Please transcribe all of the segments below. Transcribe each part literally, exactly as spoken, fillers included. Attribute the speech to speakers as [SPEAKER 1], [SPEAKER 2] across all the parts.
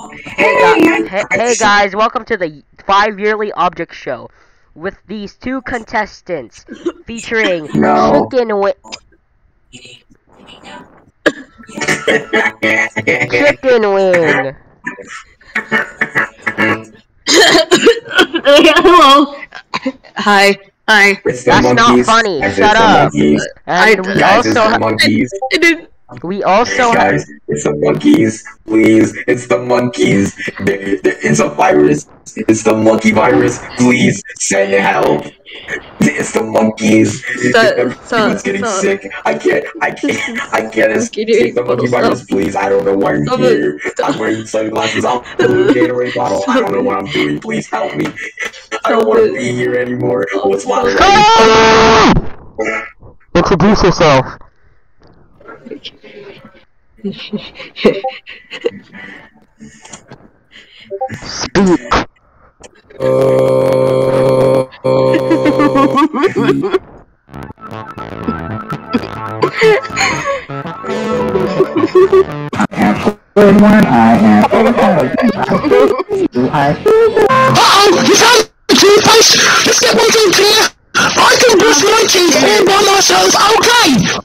[SPEAKER 1] Hey, gu hey, hey guys, welcome to the five yearly object show with these two contestants featuring
[SPEAKER 2] No.
[SPEAKER 1] Chicken Wing. Chicken Wing.
[SPEAKER 3] Hello. Hi. Hi.
[SPEAKER 2] It's the
[SPEAKER 1] That's
[SPEAKER 2] monkeys.
[SPEAKER 1] not funny.
[SPEAKER 2] Guys,
[SPEAKER 1] Shut
[SPEAKER 2] it's
[SPEAKER 1] up.
[SPEAKER 2] The monkeys.
[SPEAKER 1] And
[SPEAKER 3] I-
[SPEAKER 1] we
[SPEAKER 2] Guys, it's
[SPEAKER 1] also
[SPEAKER 2] the monkeys.
[SPEAKER 3] I didn't.
[SPEAKER 1] we also
[SPEAKER 2] Guys, it's the monkeys. Please, it's the monkeys. Th- th- It's a virus. It's the monkey virus. Please, send help. It's the monkeys.
[SPEAKER 3] So-
[SPEAKER 2] Everyone's
[SPEAKER 3] so-
[SPEAKER 2] getting
[SPEAKER 3] so-
[SPEAKER 2] sick. I can't. I can't. I can't
[SPEAKER 3] Monkey
[SPEAKER 2] escape the monkey
[SPEAKER 3] dude,
[SPEAKER 2] virus.
[SPEAKER 3] stop.
[SPEAKER 2] Please, I don't know why I'm
[SPEAKER 3] Stop
[SPEAKER 2] here.
[SPEAKER 3] it.
[SPEAKER 2] I'm wearing sunglasses. I'm a blue Gatorade bottle. I don't know what I'm doing. Please help me. I don't want to be here anymore. What's my life?
[SPEAKER 1] introduce yourself. Speak.
[SPEAKER 2] Good one, I am I
[SPEAKER 4] Uh-oh! You found the toothpaste! Let's get one thing clear! I can brush my teeth all by myself, okay!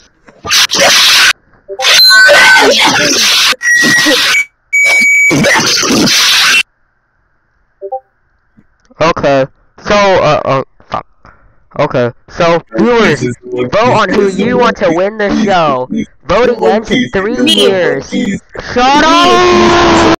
[SPEAKER 1] Okay, so, uh, uh, fuck. Okay, so, viewers, vote on who you want to win the show. Voting ends in three years. Shut up!